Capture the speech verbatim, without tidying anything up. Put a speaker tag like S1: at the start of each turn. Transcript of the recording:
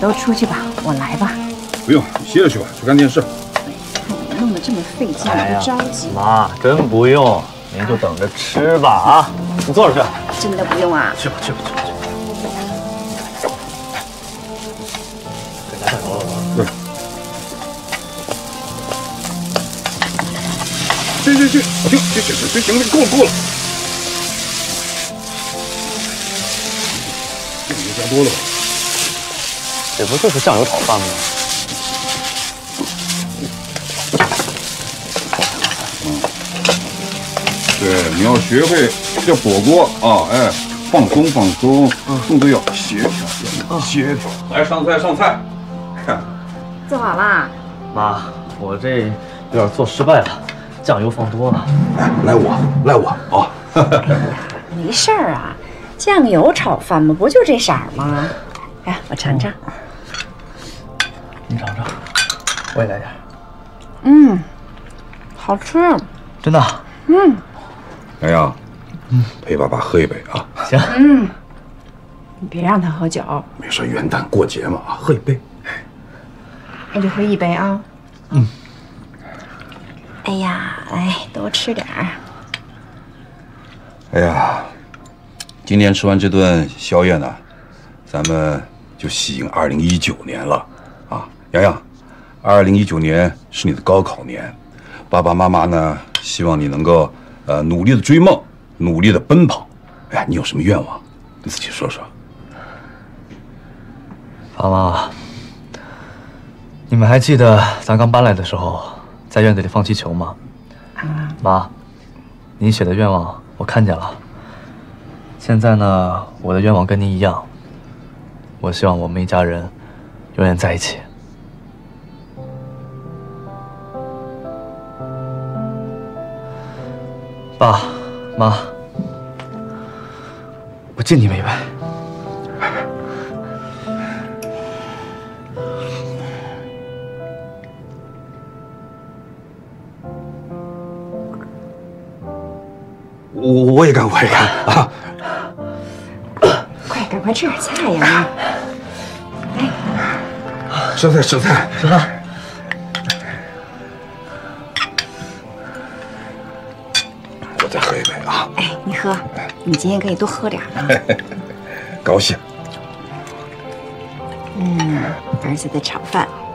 S1: 都出去吧，我来吧。
S2: 不用，你歇着去吧，去看电视。
S1: 看你弄得这么费劲，
S3: 哎
S1: 不着急。
S3: 妈，真不用，您就等着吃吧啊！你坐着去。
S1: 真的不用啊？
S3: 去吧，去吧，去吧，去吧。给家加油了，
S2: 对。行行行，行行行行行了，够了够了。这你加多了吧？
S3: 这不就是酱油炒饭吗？
S2: 嗯，对，你要学会这火锅啊，哎，放松放松，动作要协调协调。来上菜上菜，
S1: 做好啦。
S3: 妈，我这有点做失败了，酱油放多了。
S2: 哎，赖我赖我啊！
S1: 没事儿啊，酱油炒饭嘛，不就这色儿吗？哎，我尝尝。
S3: 你尝尝，我也来点。
S1: 嗯，好吃。
S3: 真的？
S1: 嗯。
S2: 洋洋，嗯，陪爸爸喝一杯啊。
S3: 行。
S1: 嗯，你别让他喝酒。
S2: 没事，元旦过节嘛，啊，喝一杯。
S1: 那就喝一杯啊。
S3: 嗯。
S1: 哎呀，来多吃点儿。
S2: 哎呀，今天吃完这顿宵夜呢，咱们就喜迎二零一九年了啊！洋洋，二零一九年是你的高考年，爸爸妈妈呢希望你能够呃努力的追梦，努力的奔跑。哎，你有什么愿望？你自己说说。
S3: 爸妈，你们还记得咱刚搬来的时候，在院子里放气球吗？
S1: 啊，
S3: 妈，您写的愿望我看见了。现在呢，我的愿望跟您一样，我希望我们一家人永远在一起。爸妈，我敬你们一杯。
S2: 我我也干，我也干啊！
S1: 快，赶快吃点菜呀！来，
S2: 吃菜吃菜
S3: 吃饭。
S2: 我再喝一杯啊！
S1: 哎，你喝，你今天可以多喝点啊。
S2: 高兴。
S1: 嗯，儿子的炒饭